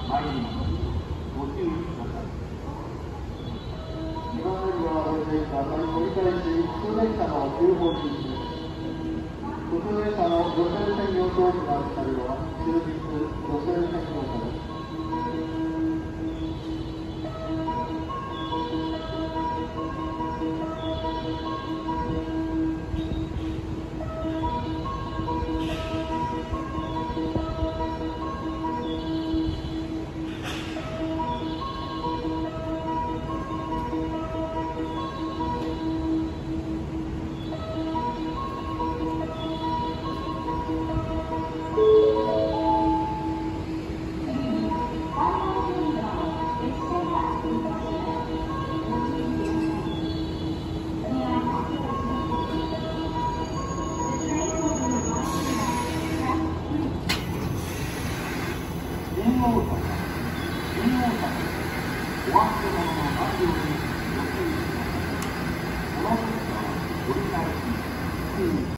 参ります。ご注意ください。2番乗り場はご注意ください。折り返し、普通電車の急行中です。普通電車の路線専用装置がある車両は終日路線専用車です。新大阪、お忘れ物のないようにご注意ください。この時は折り返し、